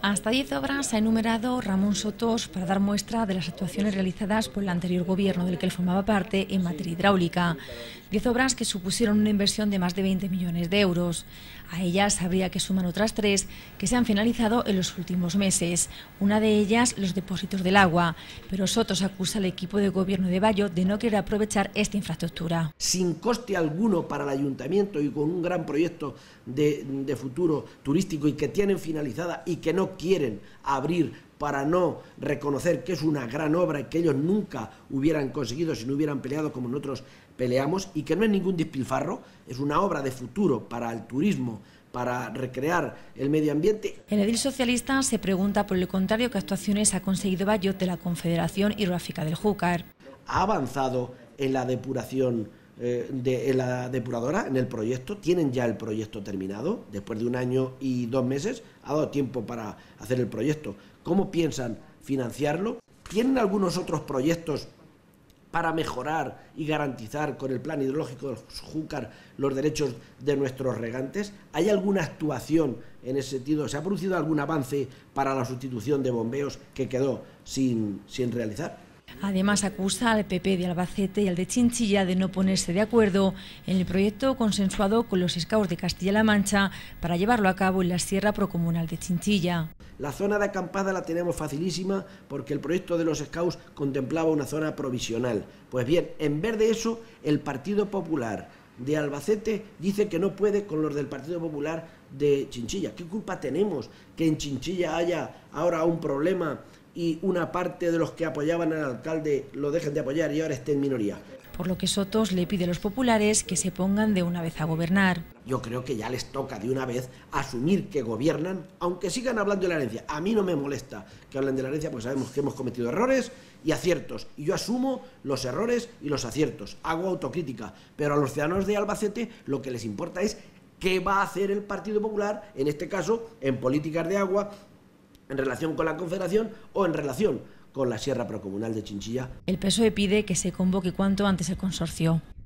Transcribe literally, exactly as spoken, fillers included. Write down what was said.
Hasta diez obras ha enumerado Ramón Sotós para dar muestra de las actuaciones realizadas por el anterior gobierno del que él formaba parte en materia hidráulica. Diez obras que supusieron una inversión de más de veinte millones de euros. A ellas habría que sumar otras tres que se han finalizado en los últimos meses. Una de ellas, los depósitos del agua. Pero Sotós acusa al equipo de gobierno de Bayo de no querer aprovechar esta infraestructura. Sin coste alguno para el ayuntamiento y con un gran proyecto de, de futuro turístico y que tienen finalizada y que no quieren abrir para no reconocer que es una gran obra y que ellos nunca hubieran conseguido si no hubieran peleado como nosotros peleamos, y que no es ningún despilfarro, es una obra de futuro para el turismo, para recrear el medio ambiente. El edil socialista se pregunta por el contrario qué actuaciones ha conseguido Bayo de la Confederación Hidrográfica del Júcar. Ha avanzado en la depuración eh, de en la depuradora, en el proyecto, tienen ya el proyecto terminado, después de un año y dos meses, ha dado tiempo para hacer el proyecto. ¿Cómo piensan financiarlo? ¿Tienen algunos otros proyectos para mejorar y garantizar con el plan hidrológico del Júcar los derechos de nuestros regantes? ¿Hay alguna actuación en ese sentido? ¿Se ha producido algún avance para la sustitución de bombeos que quedó sin, sin realizar? Además, acusa al P P de Albacete y al de Chinchilla de no ponerse de acuerdo en el proyecto consensuado con los Scouts de Castilla-La Mancha para llevarlo a cabo en la Sierra Procomunal de Chinchilla. La zona de acampada la tenemos facilísima porque el proyecto de los Scouts contemplaba una zona provisional. Pues bien, en vez de eso, el Partido Popular de Albacete dice que no puede con los del Partido Popular de Chinchilla. ¿Qué culpa tenemos que en Chinchilla haya ahora un problema y una parte de los que apoyaban al alcalde lo dejen de apoyar y ahora esté en minoría? Por lo que Sotós le pide a los populares que se pongan de una vez a gobernar. Yo creo que ya les toca de una vez asumir que gobiernan, aunque sigan hablando de la herencia. A mí no me molesta que hablen de la herencia porque sabemos que hemos cometido errores y aciertos. Y yo asumo los errores y los aciertos. Hago autocrítica. Pero a los ciudadanos de Albacete lo que les importa es qué va a hacer el Partido Popular, en este caso, en políticas de agua, en relación con la Confederación o en relación con la Sierra Procomunal de Chinchilla. El P S O E pide que se convoque cuanto antes el consorcio.